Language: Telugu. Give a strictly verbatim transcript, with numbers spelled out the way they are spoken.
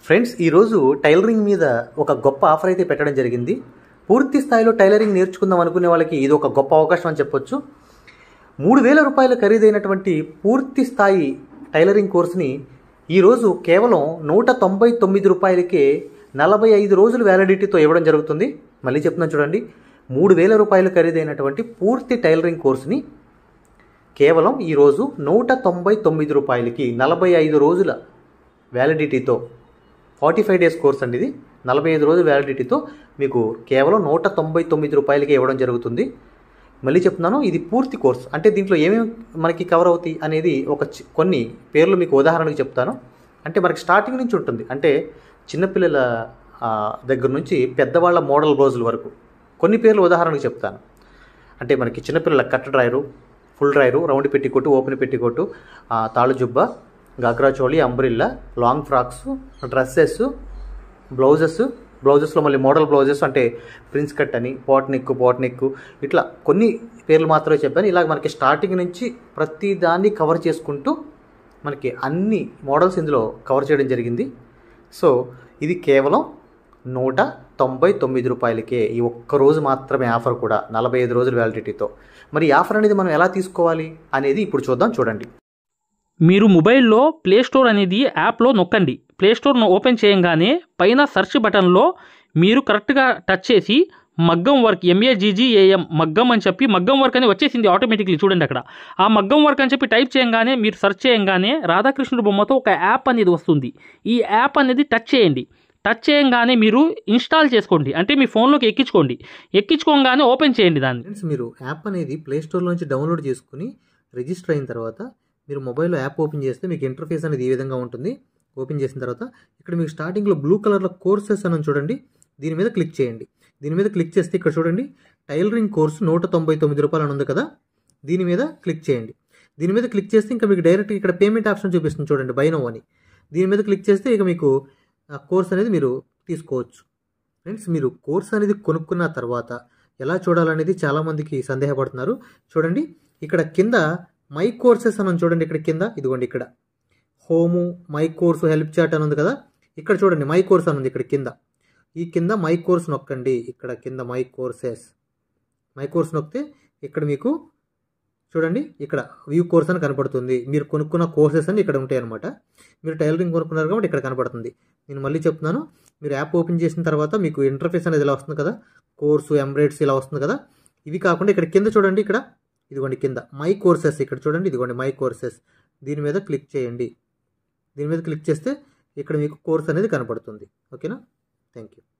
ఫ్రెండ్స్, ఈరోజు టైలరింగ్ మీద ఒక గొప్ప ఆఫర్ అయితే పెట్టడం జరిగింది. పూర్తి స్థాయిలో టైలరింగ్ నేర్చుకుందాం అనుకునే వాళ్ళకి ఇది ఒక గొప్ప అవకాశం అని చెప్పొచ్చు. మూడు వేల రూపాయల ఖరీదైనటువంటి పూర్తి స్థాయి టైలరింగ్ కోర్సుని ఈరోజు కేవలం నూట తొంభై తొమ్మిది రూపాయలకే నలభై ఐదు రోజులు వ్యాలిడిటీతో ఇవ్వడం జరుగుతుంది. మళ్ళీ చెప్తున్నాను చూడండి, మూడు వేల రూపాయలు ఖరీదైనటువంటి పూర్తి టైలరింగ్ కోర్సుని కేవలం ఈరోజు నూట తొంభై తొమ్మిది రూపాయలకి నలభై ఐదు రోజుల వ్యాలిడిటీతో, ఫార్టీ ఫైవ్ డేస్ కోర్స్ అండి ఇది, నలభై ఐదు రోజుల వ్యాలిడిటీతో మీకు కేవలం నూట తొంభై తొమ్మిది రూపాయలకి ఇవ్వడం జరుగుతుంది. మళ్ళీ చెప్తున్నాను, ఇది పూర్తి కోర్స్. అంటే దీంట్లో ఏమేమి మనకి కవర్ అవుతాయి అనేది ఒక కొన్ని పేర్లు మీకు ఉదాహరణకు చెప్తాను. అంటే మనకి స్టార్టింగ్ నుంచి ఉంటుంది. అంటే చిన్నపిల్లల దగ్గర నుంచి పెద్దవాళ్ళ మోడల్ బ్లౌజుల వరకు కొన్ని పేర్లు ఉదాహరణకు చెప్తాను. అంటే మనకి చిన్నపిల్లల cut drawer, full drawer, round petticoat, open petticoat, తాళు జుబ్బా, ghagra choli, umbrella, long frocks, dresses, blouses, బ్లౌజెస్లో మళ్ళీ మోడల్ బ్లౌజెస్ అంటే ప్రిన్స్ కట్ అని, పాట్ నెక్, పాట్ నెక్, ఇట్లా కొన్ని పేర్లు మాత్రమే చెప్పాను. ఇలాగ మనకి స్టార్టింగ్ నుంచి ప్రతి దాన్ని కవర్ చేసుకుంటూ మనకి అన్ని మోడల్స్ ఇందులో కవర్ చేయడం జరిగింది. సో ఇది కేవలం నూట తొంభై తొమ్మిది రూపాయలకే, ఈ ఒక్కరోజు మాత్రమే ఆఫర్, కూడా నలభై ఐదు రోజుల వ్యాలిడిటీతో. మరి ఈ ఆఫర్ అనేది మనం ఎలా తీసుకోవాలి అనేది ఇప్పుడు చూద్దాం. చూడండి, మీరు మొబైల్లో ప్లే స్టోర్ అనేది యాప్లో నొక్కండి. ప్లే స్టోర్ను ఓపెన్ చేయంగానే పైన సెర్చ్ బటన్లో మీరు కరెక్ట్గా టచ్ చేసి మగ్గం వర్క్, ఎంఏజీజీఏఎం మగ్గం అని చెప్పి మగ్గం వర్క్ అని వచ్చేసింది ఆటోమేటిక్లీ. చూడండి అక్కడ ఆ మగ్గం వర్క్ అని చెప్పి టైప్ చేయంగానే, మీరు సెర్చ్ చేయంగానే రాధాకృష్ణుడు బొమ్మతో ఒక యాప్ అనేది వస్తుంది. ఈ యాప్ అనేది టచ్ చేయండి. టచ్ చేయంగానే మీరు ఇన్స్టాల్ చేసుకోండి, అంటే మీ ఫోన్లోకి ఎక్కించుకోండి. ఎక్కించుకోగానే ఓపెన్ చేయండి దాన్ని. ఫ్రెండ్స్, మీరు యాప్ అనేది ప్లే స్టోర్లో నుంచి డౌన్లోడ్ చేసుకుని రిజిస్టర్ అయిన తర్వాత మీరు మొబైల్లో యాప్ ఓపెన్ చేస్తే మీకు ఇంటర్ఫేస్ అనేది ఈ విధంగా ఉంటుంది. ఓపెన్ చేసిన తర్వాత ఇక్కడ మీకు స్టార్టింగ్లో బ్లూ కలర్లో కోర్సెస్ అని చూడండి, దీని మీద క్లిక్ చేయండి. దీని మీద క్లిక్ చేస్తే ఇక్కడ చూడండి టైలరింగ్ కోర్సు నూట తొంభై తొమ్మిది రూపాయలు అని ఉంది కదా, దీని మీద క్లిక్ చేయండి. దీని మీద క్లిక్ చేస్తే ఇంకా మీకు డైరెక్ట్ ఇక్కడ పేమెంట్ ఆప్షన్ చూపిస్తుంది చూడండి, బై నౌ అని. దీని మీద క్లిక్ చేస్తే ఇక మీకు ఆ కోర్స్ అనేది మీరు తీసుకోవచ్చు. ఫ్రెండ్స్, మీరు కోర్స్ అనేది కొనుక్కున్న తర్వాత ఎలా చూడాలనేది చాలామందికి సందేహపడుతున్నారు. చూడండి, ఇక్కడ కింద మై కోర్సెస్ అని చూడండి, ఇక్కడ కింద ఇదిగోండి, ఇక్కడ home, my course, help chat అని ఉంది కదా, ఇక్కడ చూడండి మై కోర్స్ అని ఉంది ఇక్కడ కింద. ఈ కింద మై కోర్స్ నొక్కండి. ఇక్కడ కింద మై కోర్సెస్, మై కోర్స్ నొక్కితే ఇక్కడ మీకు చూడండి ఇక్కడ వ్యూ కోర్స్ అని కనపడుతుంది. మీరు కొనుక్కున్న కోర్సెస్ అని ఇక్కడ ఉంటాయి అనమాట. మీరు టైలరింగ్ కొనుక్కున్నారు కాబట్టి ఇక్కడ కనపడుతుంది. నేను మళ్ళీ చెప్తున్నాను, మీరు యాప్ ఓపెన్ చేసిన తర్వాత మీకు ఇంటర్ఫేస్ అనేది ఇలా వస్తుంది కదా, కోర్సు, ఎంబ్రాయిడ్స్ ఇలా వస్తుంది కదా. ఇవి కాకుండా ఇక్కడ కింద చూడండి, ఇక్కడ ఇదిగోండి కింద మై కోర్సెస్, ఇక్కడ చూడండి ఇదిగోండి మై కోర్సెస్. దీని మీద క్లిక్ చేయండి. దీని మీద క్లిక్ చేస్తే ఇక్కడ మీకు కోర్స్ అనేది కనపడుతుంది. ఓకేనా? Thank you.